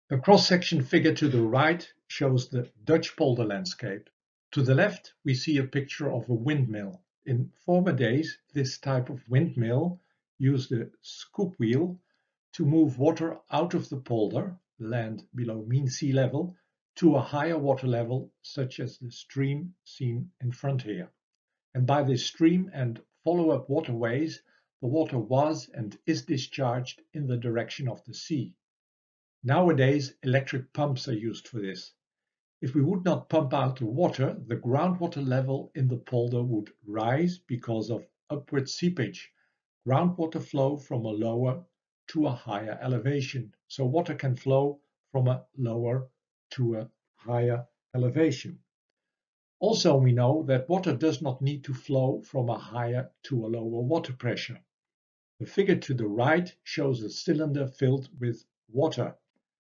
The cross-section figure to the right shows the Dutch polder landscape. To the left, we see a picture of a windmill. In former days, this type of windmill used a scoop wheel to move water out of the polder, land below mean sea level, to a higher water level, such as the stream seen in front here. And by this stream and follow-up waterways, the water was and is discharged in the direction of the sea. Nowadays, electric pumps are used for this. If we would not pump out the water, the groundwater level in the polder would rise because of upward seepage, groundwater flow from a lower to a higher elevation. So water can flow from a lower to a higher elevation. Also, we know that water does not need to flow from a higher to a lower water pressure. The figure to the right shows a cylinder filled with water.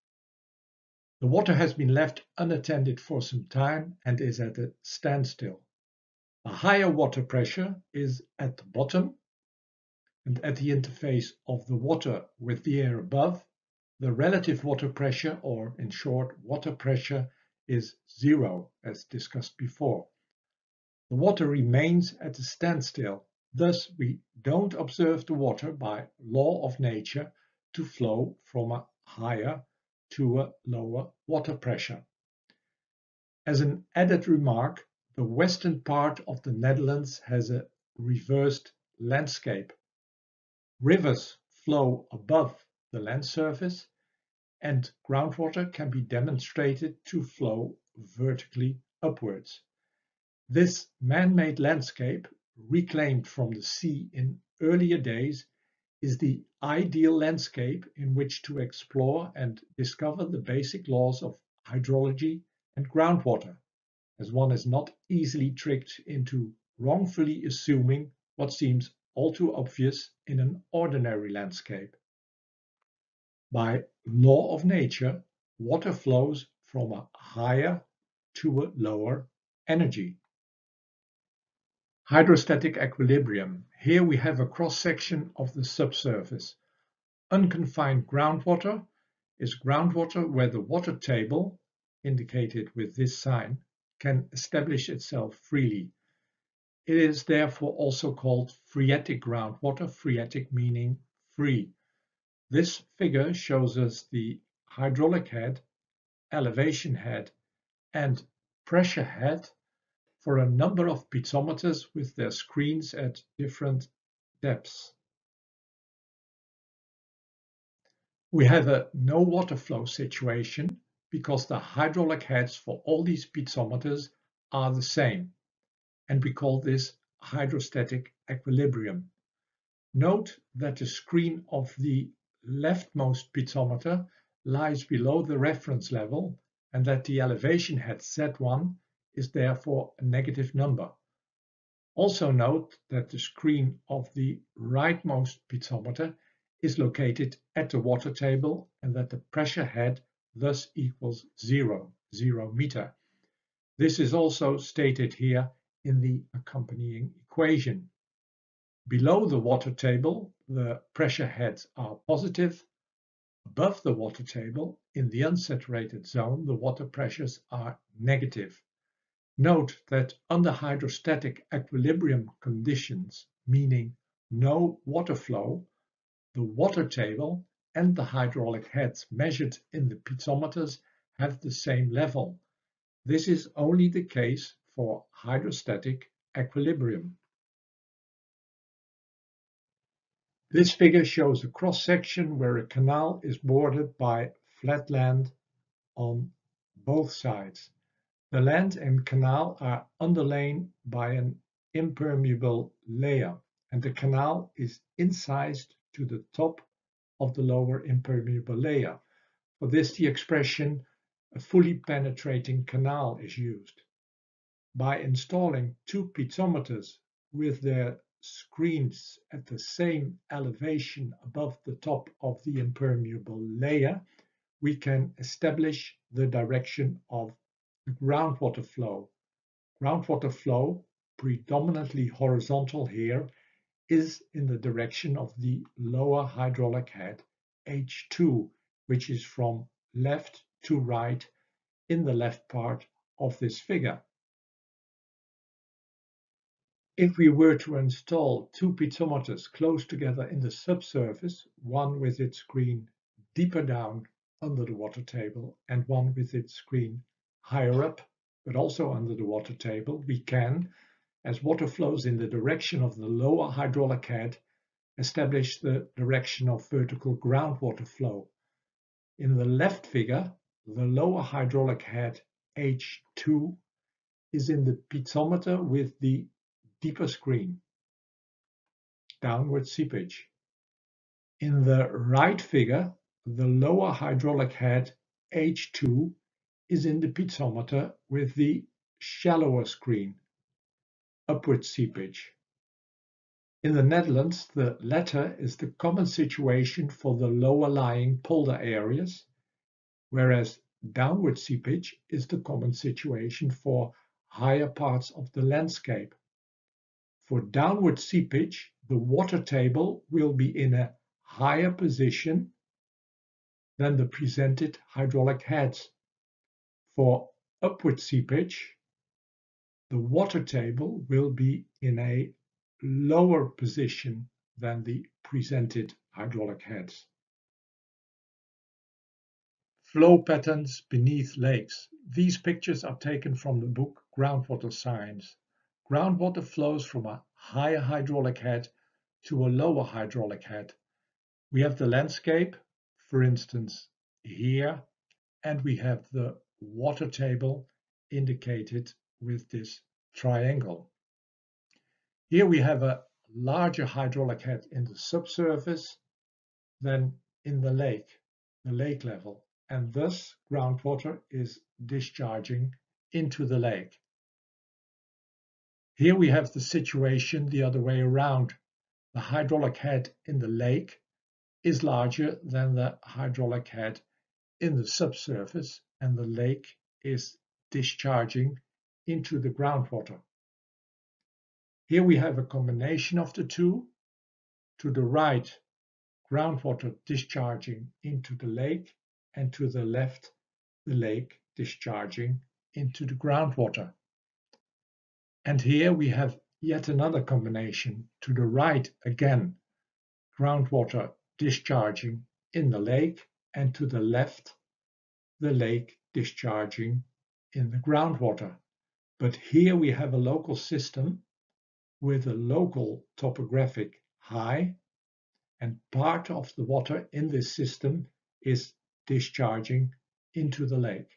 The water has been left unattended for some time and is at a standstill. A higher water pressure is at the bottom, and at the interface of the water with the air above, the relative water pressure, or in short, water pressure, is zero, as discussed before. The water remains at a standstill, thus we don't observe the water by law of nature to flow from a higher to a lower water pressure. As an added remark, the western part of the Netherlands has a reversed landscape. Rivers flow above the land surface, and groundwater can be demonstrated to flow vertically upwards. This man-made landscape, reclaimed from the sea in earlier days, is the ideal landscape in which to explore and discover the basic laws of hydrology and groundwater, as one is not easily tricked into wrongfully assuming what seems all too obvious in an ordinary landscape. By law of nature, water flows from a higher to a lower energy. Hydrostatic equilibrium. Here we have a cross-section of the subsurface. Unconfined groundwater is groundwater where the water table, indicated with this sign, can establish itself freely. It is therefore also called phreatic groundwater, phreatic meaning free. This figure shows us the hydraulic head, elevation head, and pressure head for a number of piezometers with their screens at different depths. We have a no water flow situation because the hydraulic heads for all these piezometers are the same, and we call this hydrostatic equilibrium. Note that the screen of the leftmost piezometer lies below the reference level and that the elevation head Z1 is therefore a negative number. Also note that the screen of the rightmost piezometer is located at the water table and that the pressure head thus equals 0 meter. This is also stated here in the accompanying equation. Below the water table, the pressure heads are positive. Above the water table, in the unsaturated zone, the water pressures are negative. Note that under hydrostatic equilibrium conditions, meaning no water flow, the water table and the hydraulic heads measured in the piezometers have the same level. This is only the case for hydrostatic equilibrium. This figure shows a cross-section where a canal is bordered by flat land on both sides. The land and canal are underlain by an impermeable layer, and the canal is incised to the top of the lower impermeable layer. For this, the expression "a fully penetrating canal" is used. By installing two piezometers with their screens at the same elevation above the top of the impermeable layer, we can establish the direction of the groundwater flow. Groundwater flow, predominantly horizontal here, is in the direction of the lower hydraulic head, H2, which is from left to right in the left part of this figure. If we were to install two piezometers close together in the subsurface, one with its screen deeper down under the water table and one with its screen higher up, but also under the water table, we can, as water flows in the direction of the lower hydraulic head, establish the direction of vertical groundwater flow. In the left figure, the lower hydraulic head H2 is in the piezometer with the deeper screen, downward seepage. In the right figure, the lower hydraulic head H2 is in the piezometer with the shallower screen, upward seepage. In the Netherlands, the latter is the common situation for the lower lying polder areas, whereas downward seepage is the common situation for higher parts of the landscape. For downward seepage, the water table will be in a higher position than the presented hydraulic heads. For upward seepage, the water table will be in a lower position than the presented hydraulic heads. Flow patterns beneath lakes. These pictures are taken from the book Groundwater Science. Groundwater flows from a higher hydraulic head to a lower hydraulic head. We have the landscape, for instance, here, and we have the water table indicated with this triangle. Here we have a larger hydraulic head in the subsurface than in the lake level, and thus groundwater is discharging into the lake. Here we have the situation the other way around. The hydraulic head in the lake is larger than the hydraulic head in the subsurface, and the lake is discharging into the groundwater. Here we have a combination of the two. To the right, groundwater discharging into the lake, and to the left, the lake discharging into the groundwater. And here we have yet another combination. To the right, again, groundwater discharging in the lake, and to the left, the lake discharging in the groundwater. But here we have a local system with a local topographic high, and part of the water in this system is discharging into the lake.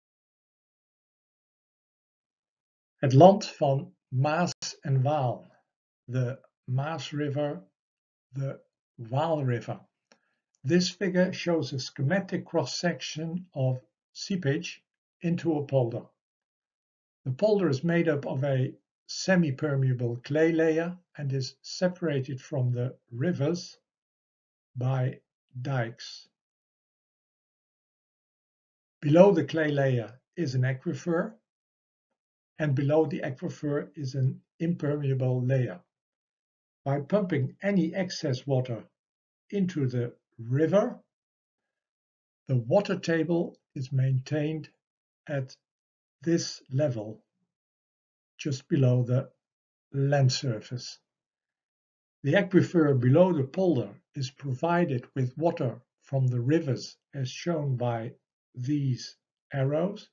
Het land van Maas en Waal, the Maas River, the Waal River. This figure shows a schematic cross-section of seepage into a polder. The polder is made up of a semi-permeable clay layer and is separated from the rivers by dikes. Below the clay layer is an aquifer, and below the aquifer is an impermeable layer. By pumping any excess water into the river, the water table is maintained at this level, just below the land surface. The aquifer below the polder is provided with water from the rivers as shown by these arrows.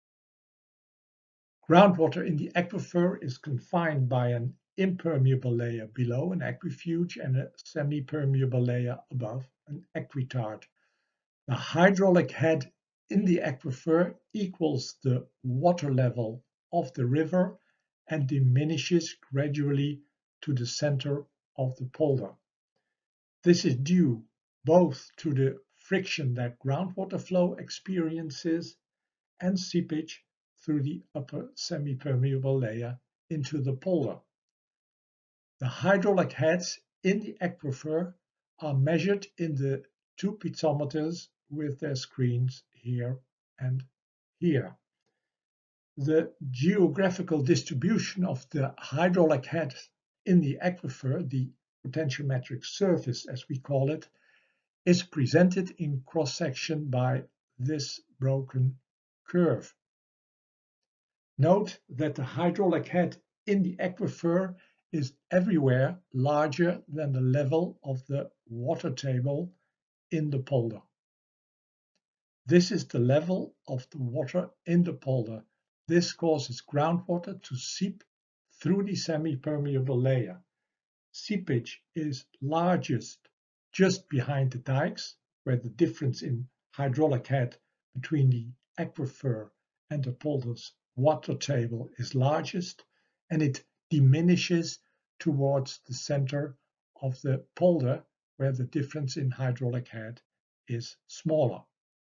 Groundwater in the aquifer is confined by an impermeable layer below, an aquifuge, and a semi-permeable layer above, an aquitard. The hydraulic head in the aquifer equals the water level of the river and diminishes gradually to the center of the polder. This is due both to the friction that groundwater flow experiences and seepage through the upper semi-permeable layer into the polder. The hydraulic heads in the aquifer are measured in the two piezometers with their screens here and here. The geographical distribution of the hydraulic head in the aquifer, the potentiometric surface as we call it, is presented in cross-section by this broken curve. Note that the hydraulic head in the aquifer is everywhere larger than the level of the water table in the polder. This is the level of the water in the polder. This causes groundwater to seep through the semi-permeable layer. Seepage is largest just behind the dikes, where the difference in hydraulic head between the aquifer and the polder's water table is largest, and it diminishes towards the center of the polder, where the difference in hydraulic head is smaller.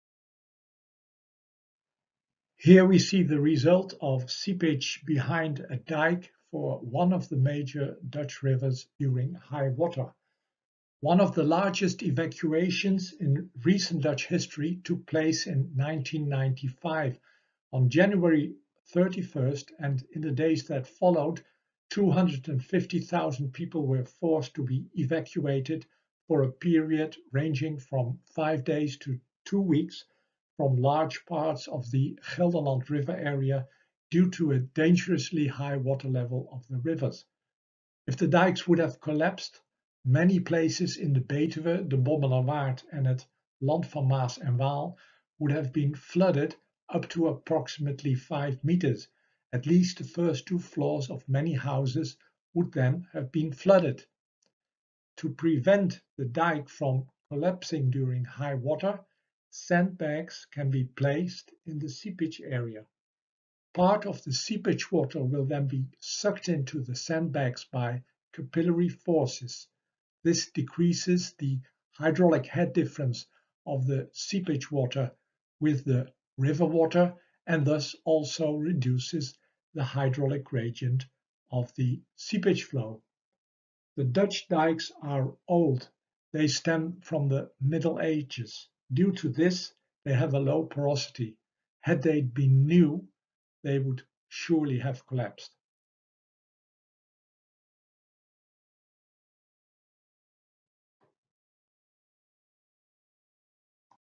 Here we see the result of seepage behind a dike for one of the major Dutch rivers during high water. One of the largest evacuations in recent Dutch history took place in 1995. On January 31st and in the days that followed, 250,000 people were forced to be evacuated for a period ranging from 5 days to 2 weeks from large parts of the Gelderland River area due to a dangerously high water level of the rivers. If the dikes would have collapsed, many places in the Betuwe, the Bommelerwaard and het Land van Maas en Waal would have been flooded up to approximately 5 meters. At least the first 2 floors of many houses would then have been flooded. To prevent the dike from collapsing during high water, sandbags can be placed in the seepage area. Part of the seepage water will then be sucked into the sandbags by capillary forces. This decreases the hydraulic head difference of the seepage water with the river water and thus also reduces the hydraulic gradient of the seepage flow. The Dutch dikes are old. They stem from the Middle Ages. Due to this, they have a low porosity. Had they been new, they would surely have collapsed.